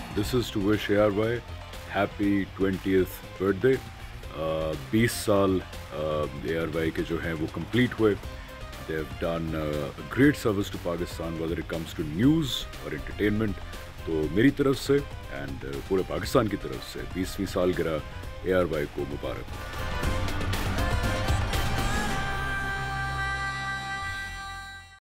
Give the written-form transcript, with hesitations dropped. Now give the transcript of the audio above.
This is to wish ARY happy 20th birthday. 20 साल ARY के जो हैं वो complete हुए. They have done a great service to Pakistan whether it comes to news or entertainment. तो मेरी तरफ से and पूरे पाकिस्तान की तरफ से 20वीं सालगिरह ARY को मुबारक हो.